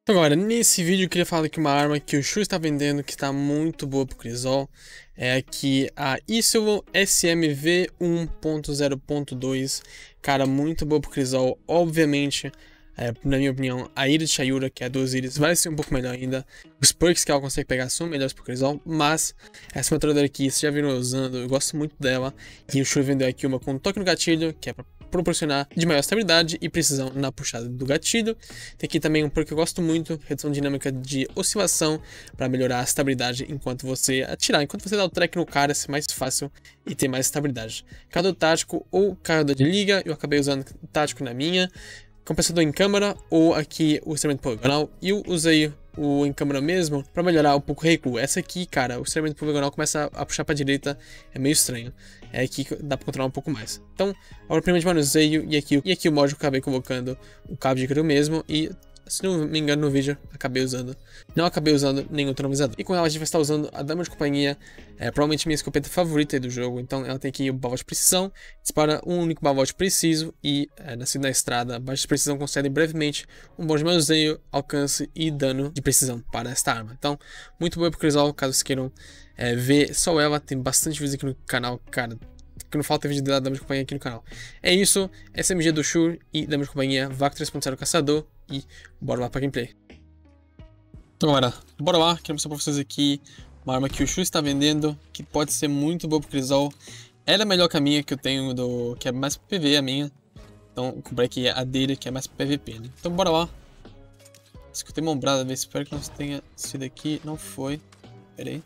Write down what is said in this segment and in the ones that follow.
Agora, nesse vídeo eu queria falar que uma arma que o Shu está vendendo que está muito boa pro Crisol é aqui a Isol SMV 1.0.2. Cara, muito boa pro Crisol. Obviamente, na minha opinião, a Ira de Shayura, que é a 2 Iris, vai ser um pouco melhor ainda. Os perks que ela consegue pegar são melhores pro Crisol, mas essa metralhadora aqui, vocês já viram eu usando, eu gosto muito dela. E o Shu vendeu aqui uma com toque no gatilho, que é pra proporcionar de maior estabilidade e precisão na puxada do gatilho. Tem aqui também um perk que eu gosto muito, redução dinâmica de oscilação, para melhorar a estabilidade enquanto você atirar. Enquanto você dá o track no cara, ser mais fácil e ter mais estabilidade. Carregador tático ou carregador de liga, eu acabei usando tático na minha. Compensador em câmera ou aqui o instrumento poligonal. E eu usei o em câmera mesmo para melhorar um pouco o recuo. Essa aqui, cara, o instrumento poligonal começa a puxar para direita, é meio estranho. É aqui que dá para controlar um pouco mais. Então, obra-prima de manuseio e aqui o mod eu acabei colocando o cabo de criou mesmo e, se não me engano, no vídeo não acabei usando nenhum trombizador. E com ela a gente vai estar usando a dama de companhia, provavelmente minha escopeta favorita aí do jogo. Então ela tem aqui o bavote de precisão, dispara um único bavote preciso e na estrada, baixa de precisão concede brevemente um bom de manuseio, alcance e dano de precisão para esta arma. Então, muito boa pro Crisol, caso vocês queiram ver só ela, tem bastante vídeos aqui no canal, cara. Que não falta vídeo da Dama de Companhia aqui no canal. É isso, SMG do Shu e Dama de Companhia, Vac 3.0 Caçador e bora lá pra gameplay. Então galera, bora lá, quero mostrar pra vocês aqui uma arma que o Shu está vendendo, que pode ser muito boa pro Crisol. Ela é melhor que a minha, que eu tenho, que é mais pra PV a minha. Então eu comprei aqui a dele, que é mais pra PVP, né? Então bora lá. Escutei uma ombrada, espero que não tenha sido aqui, não foi. Pera aí.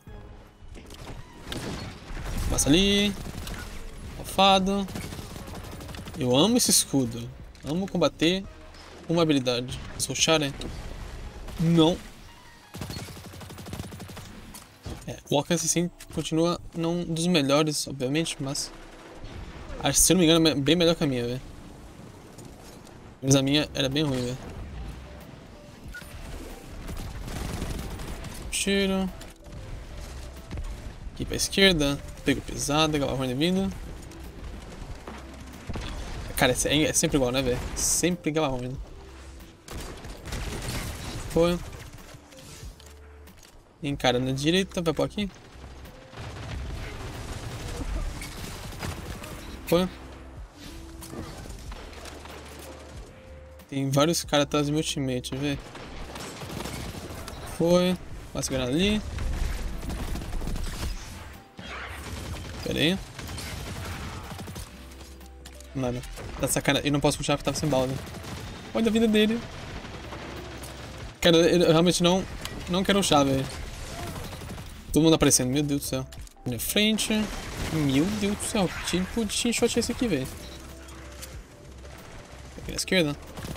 Passa ali. Alfado. Eu amo esse escudo. Amo combater uma habilidade. Sou Sharen. Não. O alcance sim continua não dos melhores, obviamente, mas acho que, se eu não me engano, é bem melhor que a minha, velho. Mas a minha era bem ruim, velho. Tiro. Aqui pra esquerda. Pego pesado, Galahorn vindo. Cara, é sempre igual, né, velho? Sempre Galahorn. Foi. Encara na direita, vai por aqui. Foi. Tem vários caras atrás do meu teammate, velho. Foi. Passa a granada ali. Pera aí. Mano, tá sacanagem. Eu não posso puxar porque tava sem bala, né? Olha a vida dele. Cara, eu realmente não quero rushar, velho. Todo mundo aparecendo, meu Deus do céu. Na frente. Meu Deus do céu. Que tipo de team shot é esse aqui, velho? Aqui na esquerda.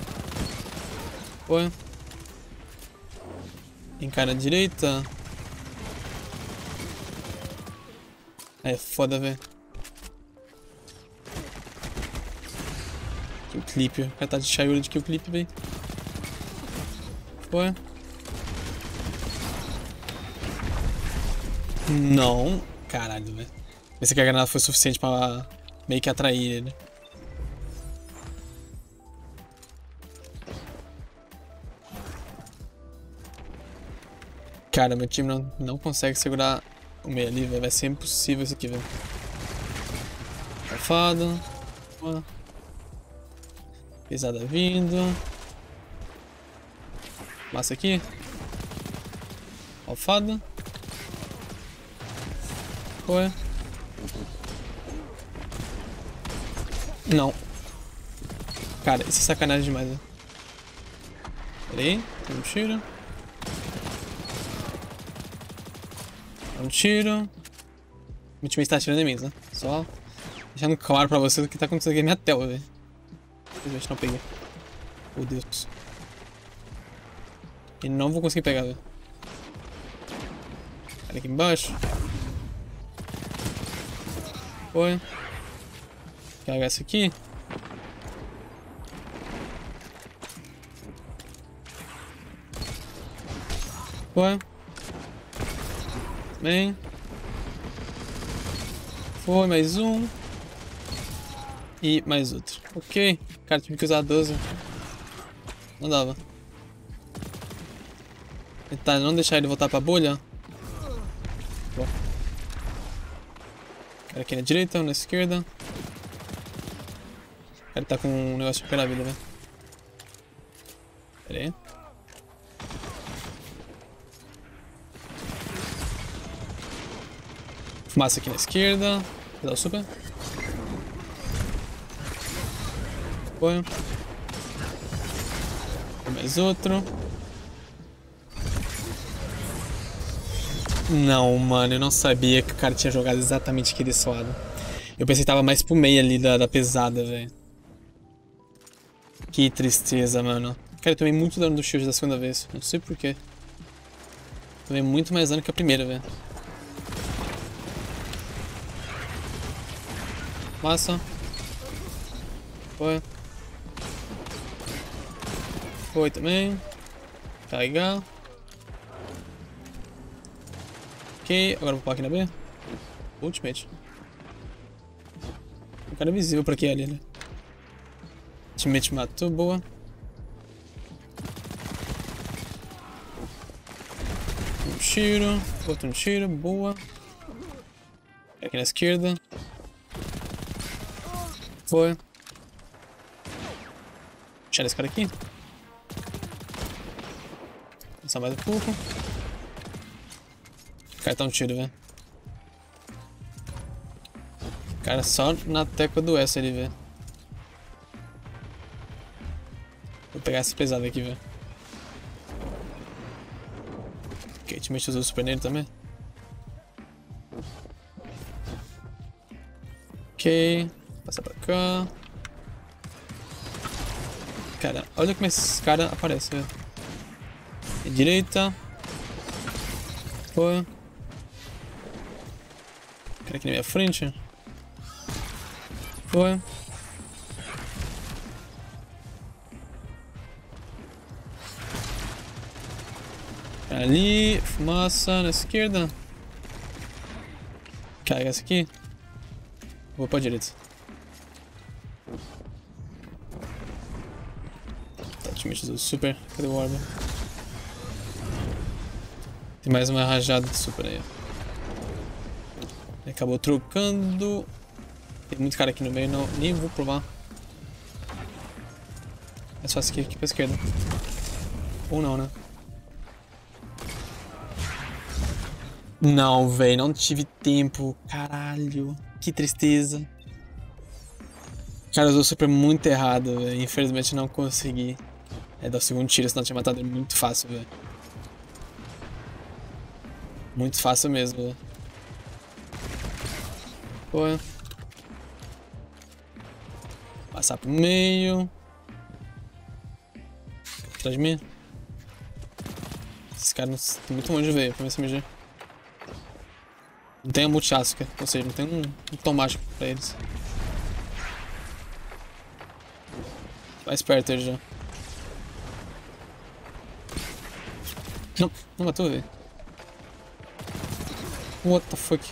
Foi. Encara na direita. É foda, velho. Kill clip. O cara tá de Shayura de kill clip, velho. Foi. Não. Caralho, velho. Pensei que a granada foi suficiente pra meio que atrair ele. Cara, meu time não consegue segurar o meio ali, velho. Vai ser impossível isso aqui, velho. Safado. Pesada vindo. Massa aqui. Alfado. Foi. Não. Cara, isso é sacanagem demais, né? Pera aí, tem um tiro. Um tiro. Meu time está atirando em mim, né? Só deixando claro pra vocês o que tá acontecendo aqui na minha tela, velho. Infelizmente não peguei. Meu Deus. E não vou conseguir pegar, velho. Olha aqui embaixo. Foi. Carregar essa aqui. Foi. Bem. Foi, mais um. E mais outro. Ok. Cara, tive que usar 12. Não dava. Tentar não deixar ele voltar pra bolha. Bom. Cara aqui na direita, um na esquerda. O cara tá com um negócio pela vida, velho. Pera aí. Fumaça aqui na esquerda. Vou dar o super. Foi. Tem mais outro. Não, mano, eu não sabia que o cara tinha jogado exatamente aquele suado. Eu pensei que tava mais pro meio ali da pesada, velho. Que tristeza, mano. Cara, eu tomei muito dano do shield da segunda vez. Não sei porquê. Tomei muito mais dano que a primeira, velho. Massa. Foi. Foi também. Carregar. Ok, agora vou pular aqui na B. Ultimate. O cara é invisível pra aqui ali, né? Ultimate matou, boa. Um tiro, outro um tiro, boa. Aqui na esquerda. Foi. Deixar esse cara aqui. Passar mais um pouco. O cara tá um tiro, velho. O cara só na tecla do S ali, velho. Vou pegar essa pesada aqui, velho. Ok, a gente usou o super nele também. Ok, passar pra cá. Cara, olha como esse cara aparece, velho. Direita. Foi. Cara aqui na minha frente. Foi. Ali, fumaça na esquerda. Carrega essa aqui. Vou pra direita. Tá, time do super. Cadê o orbe? Tem mais uma rajada de super aí. Ele acabou trocando. Tem muito cara aqui no meio, não, nem vou provar. É só aqui pra esquerda. Ou não, né? Não, velho, não tive tempo. Caralho, que tristeza. Cara, usou o super muito errado, velho. Infelizmente não consegui. É dar o segundo tiro, senão tinha matado ele muito fácil, velho. Muito fácil mesmo, velho. Foi. Passar pro meio. Atrás de mim. Esses caras estão muito longe de ver pra me SMG. Não tem a multiasca, ou seja, não tem um tomático pra eles. Mais perto ele já. Não matou, velho. What the fuck?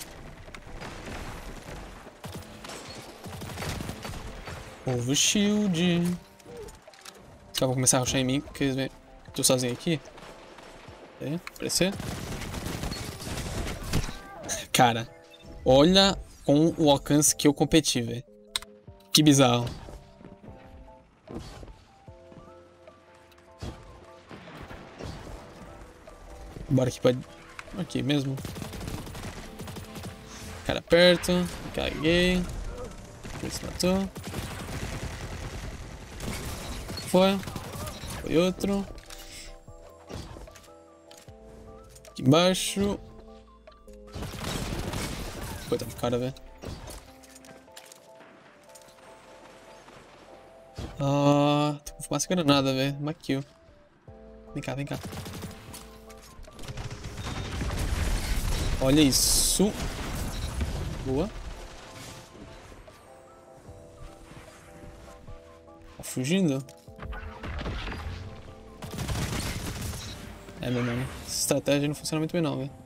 Ovo shield. Os caras vão começar a rushar em mim porque eles veem que eu tô sozinho aqui. É, aparecer. Cara, olha com o alcance que eu competi, velho. Que bizarro. Bora aqui pra... Aqui mesmo. Cara perto. Caguei. Esse matou. Foi. Foi outro. Aqui embaixo. Coitado do cara, velho. Ah, tô com fumaça granada, velho. Uma kill. Vem cá, vem cá. Olha isso. Boa. Tá fugindo? É, meu mano. Essa estratégia não funciona muito bem não, velho.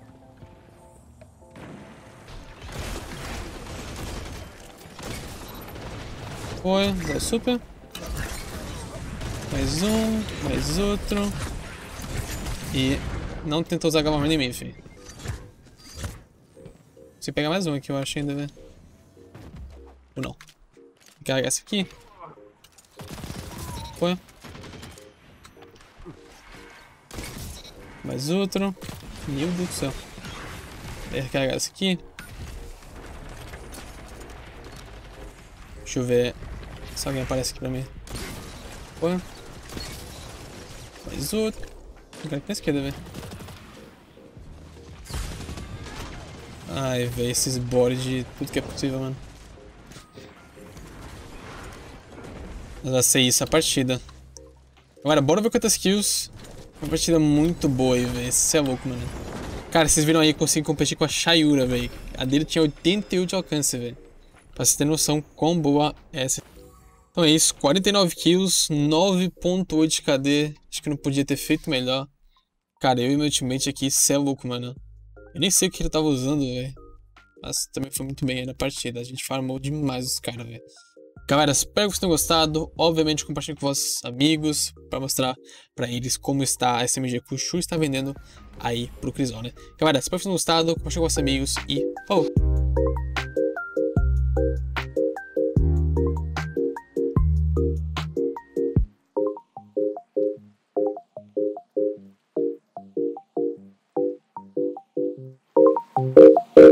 Foi, dá super. Mais um, mais outro. E Não tenta usar Gamma Horn em mim, filho. Preciso pegar mais um aqui, eu acho ainda, velho. Ou não. Vou carregar esse aqui. Foi. Mais outro. Meu Deus do céu. Vou recarregar esse aqui. Deixa eu ver se alguém aparece aqui pra mim. Foi. Mais outro. Eu quero aqui na esquerda, velho. Ai, velho, esses boards de tudo que é possível, mano. Mas vai ser isso a partida. Agora, bora ver quantas kills. Uma partida muito boa aí, velho. Isso é louco, mano. Cara, vocês viram aí que eu consegui competir com a Shayura, velho. A dele tinha 88 de alcance, velho. Pra vocês terem noção quão boa é essa. Então é isso, 49 kills, 9.8 de KD. Acho que não podia ter feito melhor. Cara, eu e meu teammate aqui, isso é louco, mano. Eu nem sei o que ele tava usando, velho. Mas também foi muito bem aí na partida. A gente farmou demais os caras, velho. Galera, espero que vocês tenham gostado. Obviamente, compartilhe com vossos amigos para mostrar para eles como está a SMG que o Shu está vendendo aí pro Crisol, né? Galera, espero que vocês tenham gostado. Compartilhe com vossos amigos e falou!